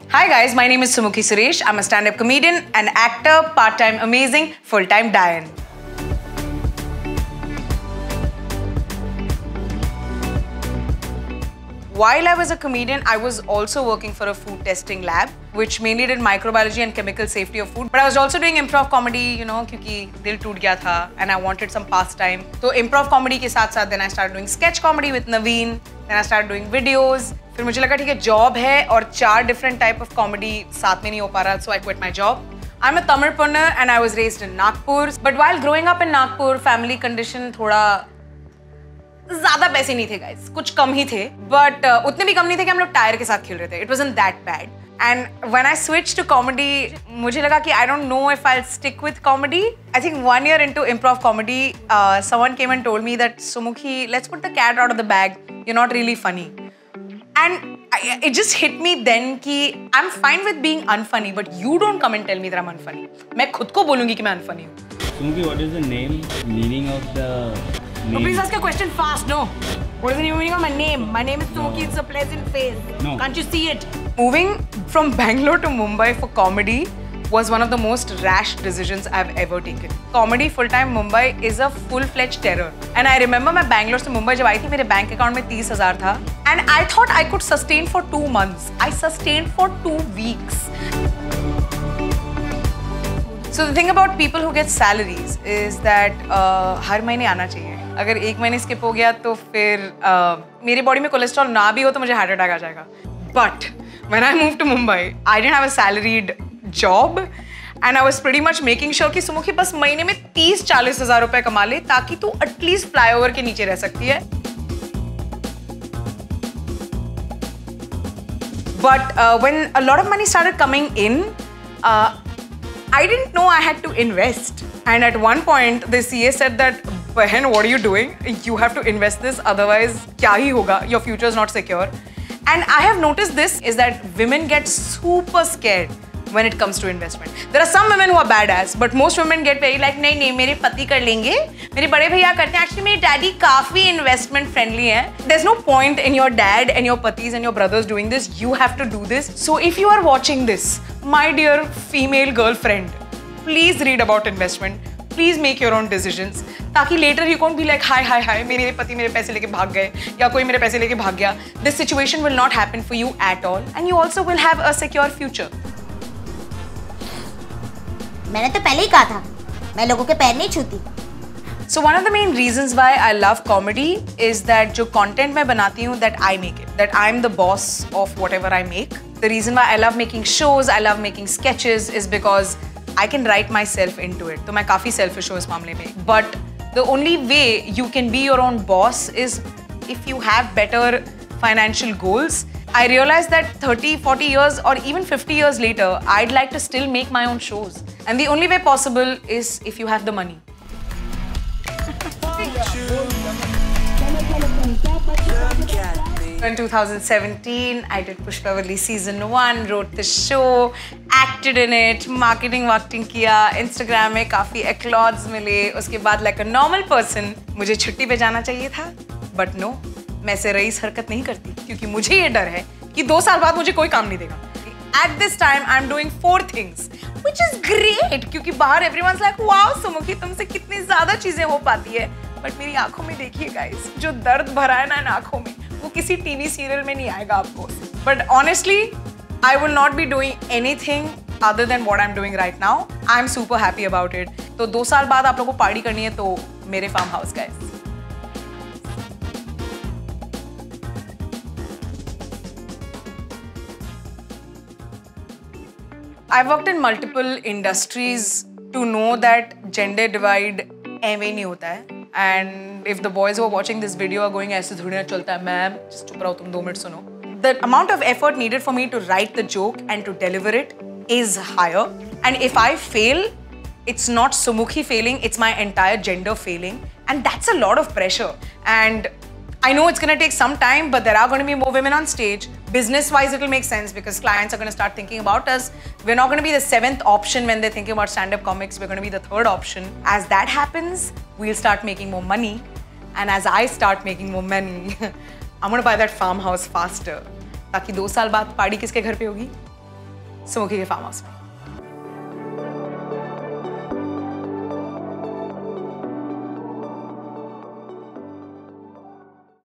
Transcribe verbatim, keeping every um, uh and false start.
Hi guys, my name is Sumukhi Suresh. I'm a stand-up comedian, an actor, part-time amazing, full-time Diane. While I was a comedian, I was also working for a food testing lab, which mainly did microbiology and chemical safety of food. But I was also doing improv comedy, you know, because dil toot gaya tha and I wanted some pastime. So improv comedy ke saath saath then I started doing sketch comedy with Naveen. Then I started doing videos. फिर मुझे लगा ठीक है job है और चार different type of comedy साथ में नहीं हो पा रहा, so I quit my job. I'm a Tamil punner and I was raised in Nagpur. But while growing up in Nagpur, family condition थोड़ा ज़्यादा पैसे नहीं थे guys, कुछ कम ही थे. But uh, उतने भी कम नहीं थे कि हम लोग टायर के साथ खेल रहे थे. It wasn't that bad. And when I switched to comedy, मुझे लगा कि I don't know if I'll stick with comedy. I think one year into improv comedy, uh, someone came and told me that Sumukhi, let's put the cat out of the bag. You're not really funny. And I, it just hit me then कि I'm fine with being unfunny, but you don't come and tell me that I'm unfunny. मैं खुद को बोलूँगी कि मैं unfunny हूँ. Sumukhi, what is the name, meaning of the name? No, please ask a question fast. No. What is the meaning of my name? My name is Sumukhi. It's a pleasant face. No. Can't you see it? Moving from Bangalore to Mumbai for comedy was one of the most rash decisions I've ever taken. Comedy full-time Mumbai is a full-fledged terror. And I remember मैं Bangalore से Mumbai जब आई थी मेरे bank account में तीस हजार था. And I thought I could sustain for two months. I sustained for two weeks. So the thing about people who get salaries is that uh, हर महीने आना चाहिए. अगर एक महीने skip हो गया तो फिर uh, मेरी बॉडी में कोलेस्ट्रॉल ना भी हो तो मुझे हार्ट अटैक आ जाएगा. But when I moved to Mumbai, I didn't have a salaried job and I was pretty much making sure कि सुमुखी बस महीने में तीस चालीस हजार रुपए कमा ले ताकि तू एटलीस्ट फ्लाईओवर के नीचे रह सकती है. But uh, when a lot of money started coming in, uh, I didn't know I had to invest. And at one point, the C A said that, "Bahan, what are you doing? You have to invest this, otherwise, kya hi hoga? Your future is not secure." And I have noticed this is that women get super scared when it comes to investment. There are some women who are badass, but most women get very like, नहीं नहीं मेरे पति कर लेंगे, मेरे बड़े भैया करते हैं. Actually मेरे daddy काफी investment friendly हैं. There's no point in your dad and your patis and your brothers doing this. You have to do this. So if you are watching this, my dear female girlfriend, please read about investment. Please make your own decisions. ताकि later you won't be like, hi hi hi, मेरे पति मेरे पैसे लेके भाग गए या कोई मेरे पैसे लेके भाग गया. This situation will not happen for you at all, and you also will have a secure future. मैंने तो पहले ही कहा था, मैं लोगों के पैर नहीं छूती. So one of the main reasons why I love comedy is that जो content मैं बनाती हूँ, that I make it, that I'm the boss of whatever I make. The reason why I love making shows, I love making sketches is because I can write myself into it. तो मैं काफी selfish हूँ इस मामले में. But the only way you can be your own boss is if you have better financial goals. I realized that thirty, forty years or even fifty years later, I'd like to still make my own shows. And the only way possible is if you have the money. In two thousand seventeen, I did Pushpavalli season one, wrote the show, acted in it, marketing marketing किया, Instagram में काफी applauds मिले. उसके बाद like a normal person, मुझे छुट्टी पे जाना चाहिए था, but no. मैं ऐसे रईस हरकत नहीं करती क्योंकि मुझे ये डर है कि दो साल बाद मुझे कोई काम नहीं देगा. At this time, I'm doing four things, which is great क्योंकि बाहर everyone's like, wow, सुमुखी तुमसे कितनी ज़्यादा चीजें हो पाती है. But मेरी आँखों में देखिए guys, जो दर्द भरा है ना इन आँखों में, वो किसी टीवी सीरियल में नहीं आएगा आपको. But honestly, I will not be doing anything other than what I'm doing right now. I'm super happy about it. तो दो साल बाद आप लोगों को पार्टी करनी है तो मेरे farm house guys. I've worked in multiple industries to know that gender divide ऐਵੇਂ नहीं होता है. And if the boys who are watching this video are going ऐसे थोड़ी ना चलता है, मैम just चुप रहो तुम दो मिनट सुनो. The amount of effort needed for me to write the joke and to deliver it is higher. And if I fail, it's not Sumukhi failing, it's my entire gender failing. And that's a lot of pressure. And I know it's going to take some time, but there are going to be more women on stage. Business-wise, it will make sense because clients are going to start thinking about us. We're not going to be the seventh option when they're thinking about stand-up comics. We're going to be the third option. As that happens, we'll start making more money. And as I start making more money, I'm going to buy that farmhouse faster. ताकि दो साल बाद party किसके घर पे होगी? सुमुखी के farm house में।